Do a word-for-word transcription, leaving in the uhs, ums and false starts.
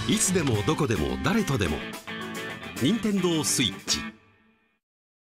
いつでもどこでも誰とでも。任天堂スイッチ。